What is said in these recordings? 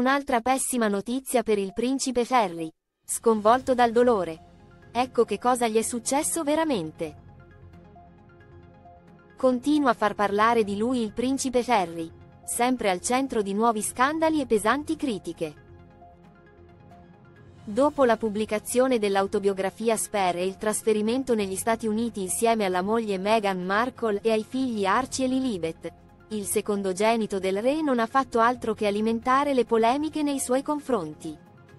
Un'altra pessima notizia per il principe Harry. Sconvolto dal dolore. Ecco che cosa gli è successo veramente. Continua a far parlare di lui il principe Harry, sempre al centro di nuovi scandali e pesanti critiche. Dopo la pubblicazione dell'autobiografia Spare e il trasferimento negli Stati Uniti insieme alla moglie Meghan Markle e ai figli Archie e Lilibet, il secondogenito del re non ha fatto altro che alimentare le polemiche nei suoi confronti.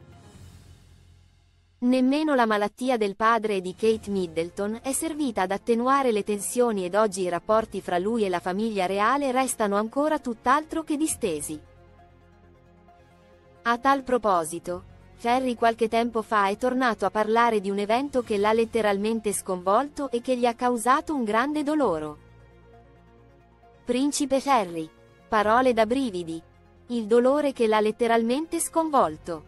Nemmeno la malattia del padre e di Kate Middleton è servita ad attenuare le tensioni ed oggi i rapporti fra lui e la famiglia reale restano ancora tutt'altro che distesi. A tal proposito, Harry qualche tempo fa è tornato a parlare di un evento che l'ha letteralmente sconvolto e che gli ha causato un grande dolore. Principe Harry. Parole da brividi. Il dolore che l'ha letteralmente sconvolto.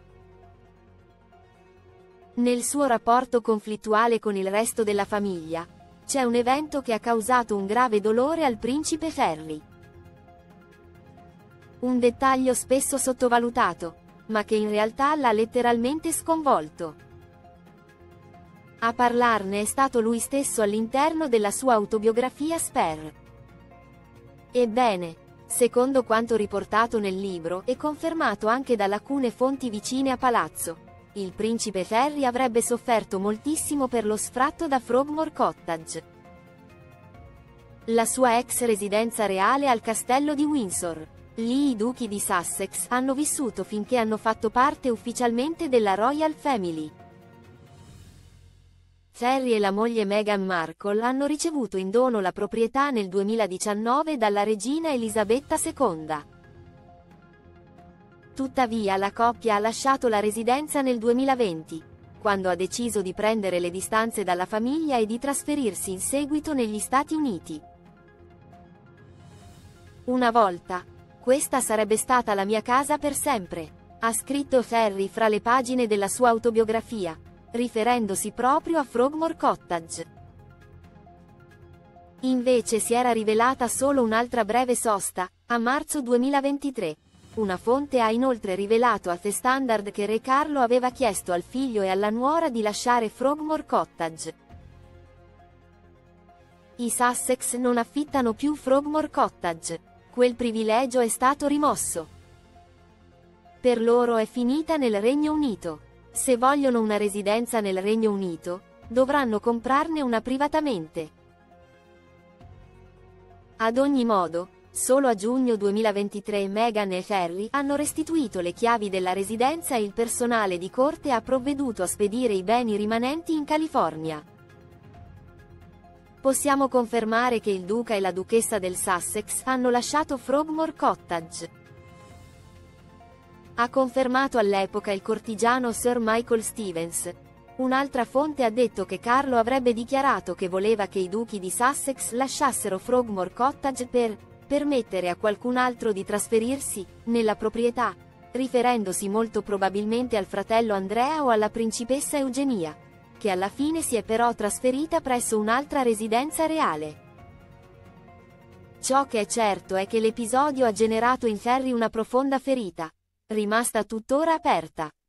Nel suo rapporto conflittuale con il resto della famiglia, c'è un evento che ha causato un grave dolore al principe Harry. Un dettaglio spesso sottovalutato, ma che in realtà l'ha letteralmente sconvolto. A parlarne è stato lui stesso all'interno della sua autobiografia Spare. Ebbene, secondo quanto riportato nel libro e confermato anche da alcune fonti vicine a palazzo, il principe Harry avrebbe sofferto moltissimo per lo sfratto da Frogmore Cottage, la sua ex residenza reale al castello di Windsor. Lì i duchi di Sussex hanno vissuto finché hanno fatto parte ufficialmente della Royal Family. Harry e la moglie Meghan Markle hanno ricevuto in dono la proprietà nel 2019 dalla regina Elisabetta II. Tuttavia la coppia ha lasciato la residenza nel 2020, quando ha deciso di prendere le distanze dalla famiglia e di trasferirsi in seguito negli Stati Uniti. Una volta, questa sarebbe stata la mia casa per sempre, ha scritto Harry fra le pagine della sua autobiografia, riferendosi proprio a Frogmore Cottage. Invece si era rivelata solo un'altra breve sosta, a marzo 2023. Una fonte ha inoltre rivelato a The Standard che Re Carlo aveva chiesto al figlio e alla nuora di lasciare Frogmore Cottage. I Sussex non affittano più Frogmore Cottage. Quel privilegio è stato rimosso. Per loro è finita nel Regno Unito. Se vogliono una residenza nel Regno Unito, dovranno comprarne una privatamente. Ad ogni modo, solo a giugno 2023 Meghan e Harry hanno restituito le chiavi della residenza e il personale di corte ha provveduto a spedire i beni rimanenti in California. Possiamo confermare che il duca e la duchessa del Sussex hanno lasciato Frogmore Cottage. Ha confermato all'epoca il cortigiano Sir Michael Stevens. Un'altra fonte ha detto che Carlo avrebbe dichiarato che voleva che i duchi di Sussex lasciassero Frogmore Cottage per permettere a qualcun altro di trasferirsi nella proprietà, riferendosi molto probabilmente al fratello Andrea o alla principessa Eugenia, che alla fine si è però trasferita presso un'altra residenza reale. Ciò che è certo è che l'episodio ha generato in Harry una profonda ferita, rimasta tuttora aperta.